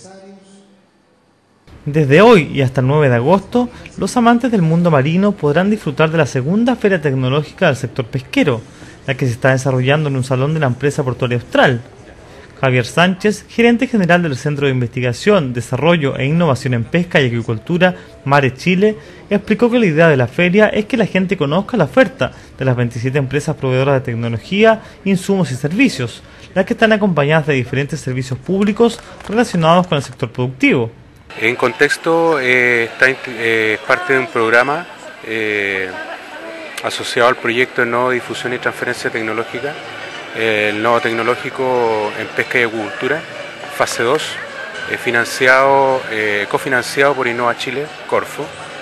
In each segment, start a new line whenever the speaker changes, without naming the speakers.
Desde hoy y hasta el 9 de agosto, los amantes del mundo marino podrán disfrutar de la segunda Feria Tecnológica del sector pesquero, la que se está desarrollando en un salón de la empresa portuaria Austral. Javier Sánchez, gerente general del Centro de Investigación, Desarrollo e Innovación en Pesca y Acuicultura, Mare Chile, explicó que la idea de la feria es que la gente conozca la oferta de las 27 empresas proveedoras de tecnología, insumos y servicios, las que están acompañadas de diferentes servicios públicos relacionados con el sector productivo.
En contexto, está parte de un programa asociado al proyecto de Nodo Difusión y Transferencia Tecnológica, el Nodo Tecnológico en Pesca y Acuicultura, fase 2, cofinanciado por Innova Chile, Corfo,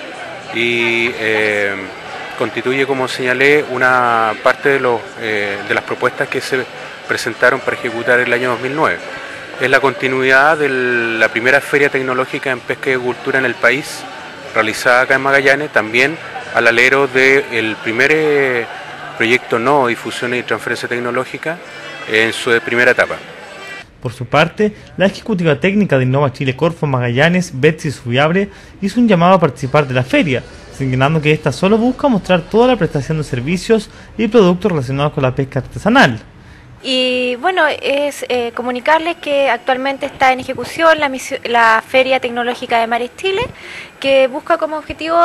y constituye, como señalé, una parte de las propuestas que se presentaron para ejecutar el año 2009. Es la continuidad de la primera feria tecnológica en pesca y agricultura en el país, realizada acá en Magallanes, también al alero del primer proyecto Nodo Difusión y Transferencia Tecnológica en su primera etapa.
Por su parte, la ejecutiva técnica de Innova Chile Corfo Magallanes, Betsy Subiabre, hizo un llamado a participar de la feria, señalando que esta solo busca mostrar toda la prestación de servicios y productos relacionados con la pesca artesanal.
Y bueno, es comunicarles que actualmente está en ejecución la Feria Tecnológica de Mare Chile, que busca como objetivo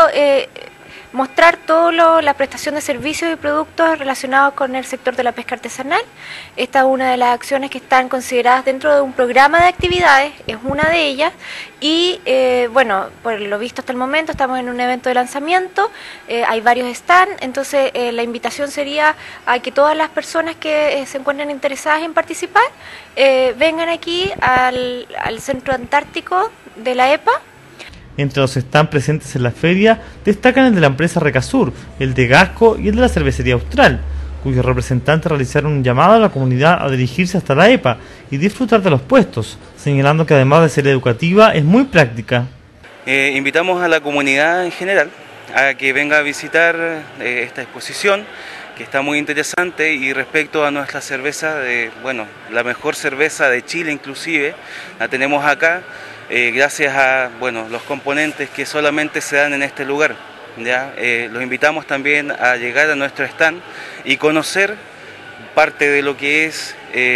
mostrar toda la prestación de servicios y productos relacionados con el sector de la pesca artesanal. Esta es una de las acciones que están consideradas dentro de un programa de actividades, es una de ellas, y bueno, por lo visto hasta el momento estamos en un evento de lanzamiento, hay varios stands, entonces la invitación sería a que todas las personas que se encuentren interesadas en participar vengan aquí al Centro Antártico de la EPA.
Entre los stands presentes en la feria destacan el de la empresa Recasur, el de Gasco y el de la cervecería Austral, cuyos representantes realizaron un llamado a la comunidad a dirigirse hasta la EPA y disfrutar de los puestos, señalando que además de ser educativa es muy práctica.
Invitamos a la comunidad en general a que venga a visitar esta exposición, que está muy interesante, y respecto a nuestra cerveza, la mejor cerveza de Chile inclusive, la tenemos acá. Gracias a los componentes que solamente se dan en este lugar. ¿Ya? Los invitamos también a llegar a nuestro stand y conocer parte de lo que es,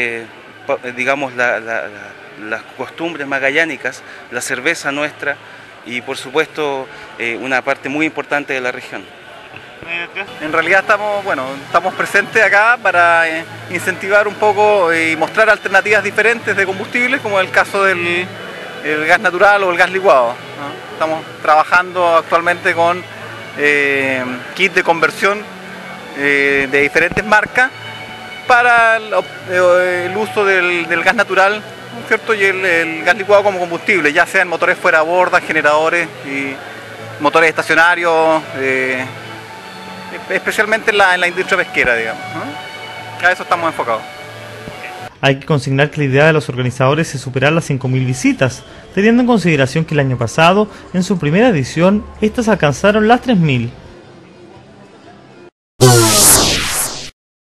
digamos, las costumbres magallánicas, la cerveza nuestra y, por supuesto, una parte muy importante de la región.
En realidad estamos presentes acá para incentivar un poco y mostrar alternativas diferentes de combustibles, como el caso del gas natural o el gas licuado, ¿no? Estamos trabajando actualmente con kits de conversión de diferentes marcas para el uso del gas natural, ¿cierto? Y el gas licuado como combustible, ya sea en motores fuera de borda, generadores y motores estacionarios, especialmente en la industria pesquera, digamos, ¿no? A eso estamos enfocados.
Hay que consignar que la idea de los organizadores es superar las 5.000 visitas, teniendo en consideración que el año pasado, en su primera edición, estas alcanzaron las 3.000.